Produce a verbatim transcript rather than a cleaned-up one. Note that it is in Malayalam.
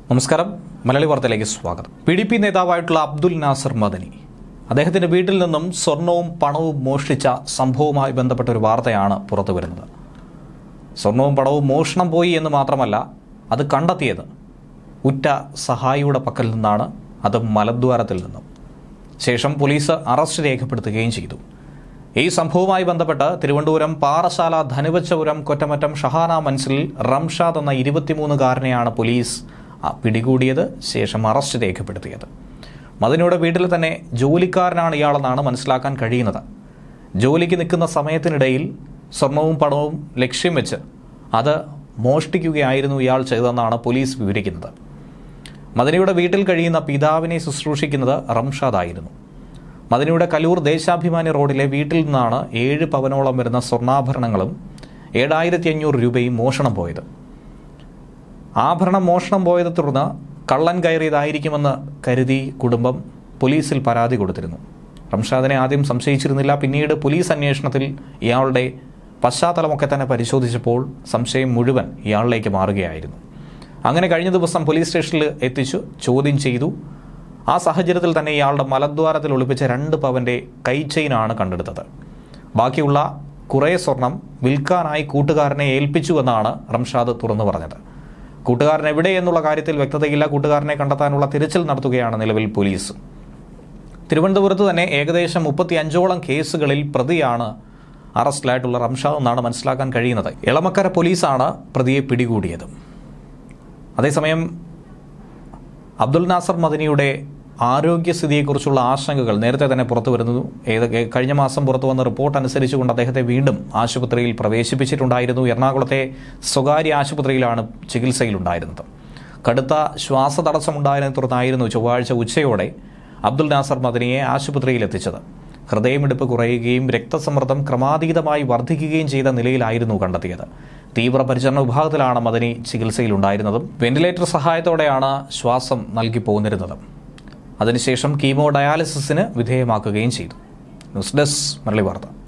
നമസ്കാരം. മലയാളി വാർത്തയിലേക്ക് സ്വാഗതം. പി ഡി പി നേതാവായിട്ടുള്ള അബ്ദുൽ നാസർ മദനി അദ്ദേഹത്തിന്റെ വീട്ടിൽ നിന്നും സ്വർണവും പണവും മോഷ്ടിച്ച സംഭവവുമായി ബന്ധപ്പെട്ട ഒരു വാർത്തയാണ് പുറത്തു വരുന്നത്. സ്വർണവും പണവും മോഷണം പോയി എന്ന് മാത്രമല്ല, അത് കണ്ടെത്തിയത് ഉറ്റ സഹായിയുടെ പക്കൽ നിന്നാണ്, അത് മലദ്വാരത്തിൽ നിന്നും. ശേഷം പോലീസ് അറസ്റ്റ് രേഖപ്പെടുത്തുകയും ചെയ്തു. ഈ സംഭവവുമായി ബന്ധപ്പെട്ട് തിരുവനന്തപുരം പാറശാല ധനുവച്ചപുരം കൊറ്റമറ്റം ഷഹാന മൻസിൽ റംഷാദ് എന്ന ഇരുപത്തിമൂന്നുകാരനെയാണ് പോലീസ് പിടികൂടിയത്, ശേഷം അറസ്റ്റ് രേഖപ്പെടുത്തിയത്. മദനിയുടെ വീട്ടിൽ തന്നെ ജോലിക്കാരനാണ് ഇയാളെന്നാണ് മനസ്സിലാക്കാൻ കഴിയുന്നത്. ജോലിക്ക് നിൽക്കുന്ന സമയത്തിനിടയിൽ സ്വർണവും പണവും ലക്ഷ്യം വെച്ച് അത് മോഷ്ടിക്കുകയായിരുന്നു ഇയാൾ ചെയ്തതെന്നാണ് പോലീസ് വിവരിക്കുന്നത്. മദനിയുടെ വീട്ടിൽ കഴിയുന്ന പിതാവിനെ ശുശ്രൂഷിക്കുന്നത് റംഷാദായിരുന്നു. മദനിയുടെ കലൂർ ദേശാഭിമാനി റോഡിലെ വീട്ടിൽ നിന്നാണ് ഏഴ് പവനോളം വരുന്ന സ്വർണ്ണാഭരണങ്ങളും ഏഴായിരത്തി അഞ്ഞൂറ് രൂപയും മോഷണം പോയത്. ആഭരണം മോഷണം പോയതെ തുടർന്ന് കള്ളൻ കയറിയതായിരിക്കുമെന്ന് കരുതി കുടുംബം പോലീസിൽ പരാതി കൊടുത്തിരുന്നു. റംഷാദിനെ ആദ്യം സംശയിച്ചിരുന്നില്ല. പിന്നീട് പോലീസ് അന്വേഷണത്തിൽ ഇയാളുടെ പശ്ചാത്തലമൊക്കെ തന്നെ പരിശോധിച്ചപ്പോൾ സംശയം മുഴുവൻ ഇയാളിലേക്ക് മാറുകയായിരുന്നു. അങ്ങനെ കഴിഞ്ഞ ദിവസം പോലീസ് സ്റ്റേഷനിൽ എത്തിച്ചു ചോദ്യം ചെയ്തു. ആ സാഹചര്യത്തിൽ തന്നെ ഇയാളുടെ മലദ്വാരത്തിൽ ഒളിപ്പിച്ച രണ്ട് പവന്റെ കൈച്ചെയിനാണ് കണ്ടെടുത്തത്. ബാക്കിയുള്ള കുറേ സ്വർണം വിൽക്കാനായി കൂട്ടുകാരനെ ഏൽപ്പിച്ചു എന്നാണ് റംഷാദ് തുറന്നു പറഞ്ഞത്. കൂട്ടുകാരൻ എവിടെ എന്നുള്ള കാര്യത്തിൽ വ്യക്തതയില്ല. കൂട്ടുകാരനെ കണ്ടെത്താനുള്ള തിരച്ചിൽ നടത്തുകയാണ് നിലവിൽ പോലീസ്. തിരുവനന്തപുരത്ത് തന്നെ ഏകദേശം മുപ്പത്തി അഞ്ചോളം കേസുകളിൽ പ്രതിയാണ് അറസ്റ്റിലായിട്ടുള്ള റംഷാദ് എന്നാണ് മനസ്സിലാക്കാൻ കഴിയുന്നത്. എളമക്കര പോലീസാണ് പ്രതിയെ പിടികൂടിയത്. അതേസമയം അബ്ദുൽ നാസർ മദനിയുടെ ആരോഗ്യസ്ഥിതിയെക്കുറിച്ചുള്ള ആശങ്കകൾ നേരത്തെ തന്നെ പുറത്തു വരുന്നു. ഏത് കഴിഞ്ഞ മാസം പുറത്തു വന്ന റിപ്പോർട്ട് അനുസരിച്ചുകൊണ്ട് അദ്ദേഹത്തെ വീണ്ടും ആശുപത്രിയിൽ പ്രവേശിപ്പിച്ചിട്ടുണ്ടായിരുന്നു. എറണാകുളത്തെ സ്വകാര്യ ആശുപത്രിയിലാണ് ചികിത്സയിലുണ്ടായിരുന്നത്. കടുത്ത ശ്വാസതടസ്സമുണ്ടായതിനെ തുടർന്നായിരുന്നു ചൊവ്വാഴ്ച ഉച്ചയോടെ അബ്ദുൽ നാസർ മദനിയെ ആശുപത്രിയിൽ എത്തിച്ചത്. ഹൃദയമിടിപ്പ് കുറയുകയും രക്തസമ്മർദ്ദം ക്രമാതീതമായി വർദ്ധിക്കുകയും ചെയ്ത നിലയിലായിരുന്നു കണ്ടെത്തിയത്. തീവ്രപരിചരണ വിഭാഗത്തിലാണ് മദനി ചികിത്സയിലുണ്ടായിരുന്നതും. വെന്റിലേറ്റർ സഹായത്തോടെയാണ് ശ്വാസം നൽകി പോന്നിരുന്നത്. അതിനുശേഷം കീമോ ഡയാലിസിസിന് വിധേയമാക്കുകയും ചെയ്തു. ന്യൂസ് ഡെസ്ക് മലയാളി വാർത്ത.